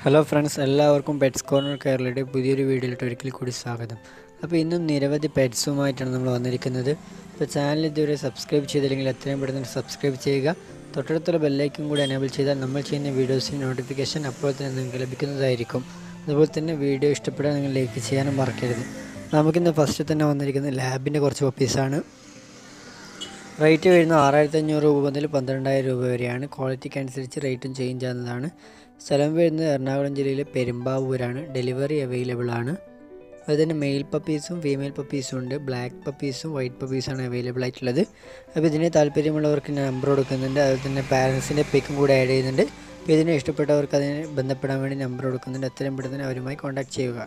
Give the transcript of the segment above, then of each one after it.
Hello friends, എല്ലാവർക്കും pets corner കേരളയുടെ പുതിയൊരു വീഡിയോയിലോട്ട് ഒരിക്കൽ കൂടി സ്വാഗതം. അപ്പോൾ ഇന്നും നിരവധി പെറ്റ്സുമായിട്ടാണ് നമ്മൾ വന്നിരിക്കുന്നത്. അപ്പോൾ ചാനൽ ഇതുവരെ സബ്സ്ക്രൈബ് ചെയ്തില്ലെങ്കിൽ എത്രയും പെട്ടെന്ന് സബ്സ്ക്രൈബ് ചെയ്യുക. തൊട്ടടുത്തുള്ള ബെല്ലൈക്കൻ കൂടി എനേബിൾ ചെയ്താൽ നമ്മൾ ചെയ്യുന്ന വീഡിയോസിൻ്റെ നോട്ടിഫിക്കേഷൻ അപ്പോൾ തന്നെ നിങ്ങൾക്ക് ലഭിക്കുന്നതായിരിക്കും. അതുപോലെ തന്നെ വീഡിയോ ഇഷ്ടപ്പെട്ടാൽ നിങ്ങൾ ലൈക്ക് ചെയ്യാനും മറക്കരുത്. നമുക്കിന്ന് ഫസ്റ്റ് തന്നെ വന്നിരിക്കുന്നത് ലാബിൻ്റെ കുറച്ച് പപ്പീസാണ്. റേറ്റ് വരുന്നത് 6500 രൂപ മുതൽ 12000 രൂപ വരെയാണ്. ക്വാളിറ്റിക്ക് അനുസരിച്ച് റേറ്റും ചേഞ്ച് ആകുന്നതാണ്. സ്ഥലം വരുന്നത് എറണാകുളം ജില്ലയിലെ പെരുമ്പാവൂരാണ്. ഡെലിവറി അവൈലബിൾ ആണ്. അതുതന്നെ മെയിൽ പപ്പീസും ഫീമെയിൽ പപ്പീസും ഉണ്ട്. ബ്ലാക്ക് പപ്പീസും വൈറ്റ് പപ്പീസാണ് അവൈലബിൾ ആയിട്ടുള്ളത്. അപ്പോൾ ഇതിന് താല്പര്യമുള്ളവർക്ക് നമ്പർ കൊടുക്കുന്നുണ്ട്. അതുപോലെ തന്നെ പാരൻസിൻ്റെ പിക്കും കൂടെ ആഡ് ചെയ്യുന്നുണ്ട്. അപ്പോൾ ഇതിനെ ഇഷ്ടപ്പെട്ടവർക്ക് അതിനെ ബന്ധപ്പെടാൻ വേണ്ടി നമ്പർ കൊടുക്കുന്നുണ്ട്. എത്രയും പെട്ടെന്ന് അവരുമായി കോൺടാക്ട് ചെയ്യുക.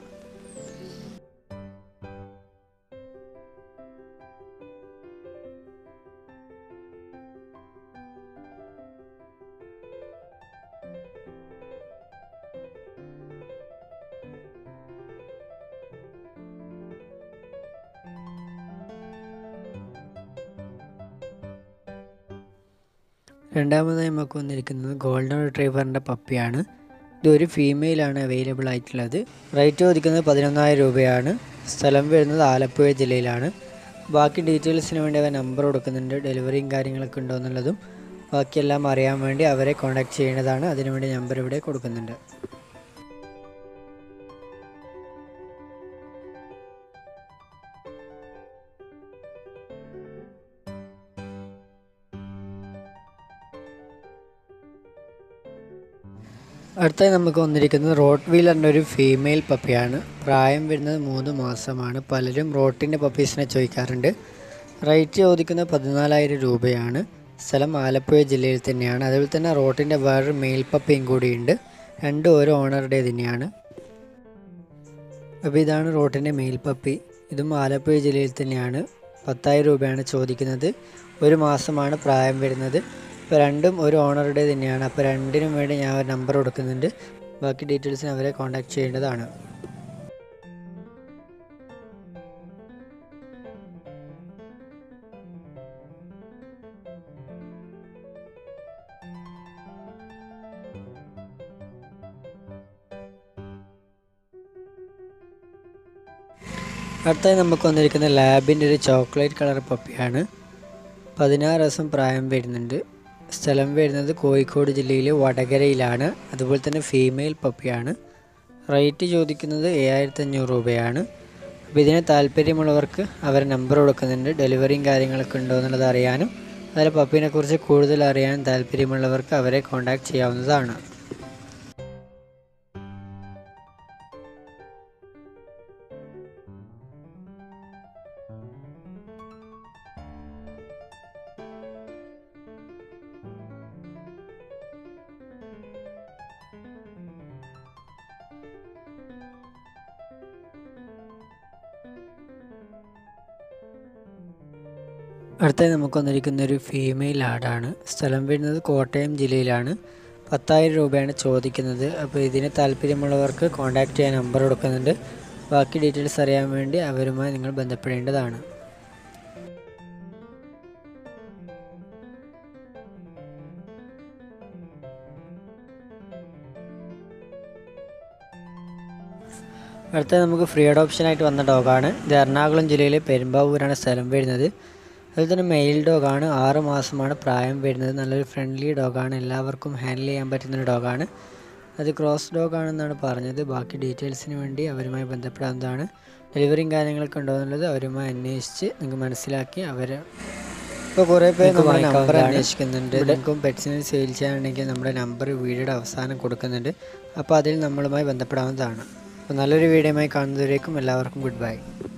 രണ്ടാമതായി നമുക്ക് വന്നിരിക്കുന്നത് ഗോൾഡൻ റിട്രീവറിൻ്റെ പപ്പിയാണ്. ഇതൊരു ഫീമെയിലാണ് അവൈലബിൾ ആയിട്ടുള്ളത്. റേറ്റ് ചോദിക്കുന്നത് 11000 രൂപയാണ്. സ്ഥലം വരുന്നത് ആലപ്പുഴ ജില്ലയിലാണ്. ബാക്കി ഡീറ്റെയിൽസിന് വേണ്ടി അവർ നമ്പർ കൊടുക്കുന്നുണ്ട്. ഡെലിവറിയും കാര്യങ്ങളൊക്കെ ഉണ്ടോ എന്നുള്ളതും ബാക്കിയെല്ലാം അറിയാൻ വേണ്ടി അവരെ കോൺടാക്ട് ചെയ്യേണ്ടതാണ്. അതിനുവേണ്ടി നമ്പർ ഇവിടെ കൊടുക്കുന്നുണ്ട്. അടുത്തായി നമുക്ക് വന്നിരിക്കുന്നത് റോട്ട് വീലറിൻ്റെ ഒരു ഫീമെയിൽ പപ്പിയാണ്. പ്രായം വരുന്നത് 3 മാസമാണ്. പലരും റോട്ടിൻ്റെ പപ്പീസിനെ ചോദിക്കാറുണ്ട്. റേറ്റ് ചോദിക്കുന്നത് 14000 രൂപയാണ്. സ്ഥലം ആലപ്പുഴ ജില്ലയിൽ തന്നെയാണ്. അതുപോലെ തന്നെ റോട്ടിൻ്റെ വേറൊരു മെയിൽ പപ്പിയും കൂടിയുണ്ട്. രണ്ടും ഓരോ ഓണറുടെ തന്നെയാണ്. അപ്പോൾ ഇതാണ് റോട്ടിൻ്റെ മെയിൽ പപ്പി. ഇതും ആലപ്പുഴ ജില്ലയിൽ തന്നെയാണ്. 10000 രൂപയാണ് ചോദിക്കുന്നത്. 1 മാസമാണ് പ്രായം വരുന്നത്. ഇപ്പോൾ രണ്ടും ഒരു ഓണറുടെ തന്നെയാണ്. അപ്പോൾ രണ്ടിനും വേണ്ടി ഞാൻ ഒരു നമ്പർ കൊടുക്കുന്നുണ്ട്. ബാക്കി ഡീറ്റെയിൽസിന് അവരെ കോൺടാക്ട് ചെയ്യേണ്ടതാണ്. അടുത്തായി നമുക്ക് വന്നിരിക്കുന്ന ലാബിൻ്റെ ഒരു ചോക്ലേറ്റ് കളർ പപ്പിയാണ്. 16 ദിവസം പ്രായം വരുന്നുണ്ട്. സ്ഥലം വരുന്നത് കോഴിക്കോട് ജില്ലയിലെ വടകരയിലാണ്. അതുപോലെ തന്നെ ഫീമെയിൽ പപ്പിയാണ്. റേറ്റ് ചോദിക്കുന്നത് 7500 രൂപയാണ്. അപ്പോൾ ഇതിന് താല്പര്യമുള്ളവർക്ക് അവർ നമ്പർ കൊടുക്കുന്നുണ്ട്. ഡെലിവറിയും കാര്യങ്ങളൊക്കെ ഉണ്ടോ എന്നുള്ളത് അറിയാനും അതുപോലെ പപ്പീനെക്കുറിച്ച് കൂടുതൽ അറിയാനും താല്പര്യമുള്ളവർക്ക് അവരെ കോൺടാക്ട് ചെയ്യാവുന്നതാണ്. അടുത്തായി നമുക്ക് വന്നിരിക്കുന്ന ഒരു ഫീമെയിൽ ആടാണ്. സ്ഥലം വരുന്നത് കോട്ടയം ജില്ലയിലാണ്. 10000 രൂപയാണ് ചോദിക്കുന്നത്. അപ്പോൾ ഇതിന് താല്പര്യമുള്ളവർക്ക് കോൺടാക്ട് ചെയ്യാൻ നമ്പർ കൊടുക്കുന്നുണ്ട്. ബാക്കി ഡീറ്റെയിൽസ് അറിയാൻ വേണ്ടി അവരുമായി നിങ്ങൾ ബന്ധപ്പെടേണ്ടതാണ്. അടുത്തത് നമുക്ക് ഫ്രീ അഡോപ്ഷനായിട്ട് വന്ന ഡോഗാണ്. ഇത് എറണാകുളം ജില്ലയിലെ പെരുമ്പാവൂരാണ് സ്ഥലം വരുന്നത്. അതുപോലെ തന്നെ മെയിൽ ഡോഗാണ്. 6 മാസമാണ് പ്രായം വരുന്നത്. നല്ലൊരു ഫ്രണ്ട്ലി ഡോഗാണ്. എല്ലാവർക്കും ഹാൻഡിൽ ചെയ്യാൻ പറ്റുന്നൊരു ഡോഗാണ്. അത് ക്രോസ് ഡോഗാണെന്നാണ് പറഞ്ഞത്. ബാക്കി ഡീറ്റെയിൽസിന് വേണ്ടി അവരുമായി ബന്ധപ്പെടാവുന്നതാണ്. ഡെലിവറിയും കാര്യങ്ങളൊക്കെ ഉണ്ടോ എന്നുള്ളത് അവരുമായി അന്വേഷിച്ച് നിങ്ങൾക്ക് മനസ്സിലാക്കി ഇപ്പോൾ കുറേ പേര് നമ്മുടെ നമ്പർ അന്വേഷിക്കുന്നുണ്ട്. നിങ്ങൾക്കും പെറ്റ്സിനെ സെയിൽ ചെയ്യാനുണ്ടെങ്കിൽ നമ്മുടെ നമ്പർ വീഡിയോയുടെ അവസാനം കൊടുക്കുന്നുണ്ട്. അപ്പോൾ അതിൽ നമ്മളുമായി ബന്ധപ്പെടാവുന്നതാണ്. അപ്പോൾ നല്ലൊരു വീഡിയോയുമായി കാണുന്നവരേക്കും എല്ലാവർക്കും ഗുഡ് ബൈ.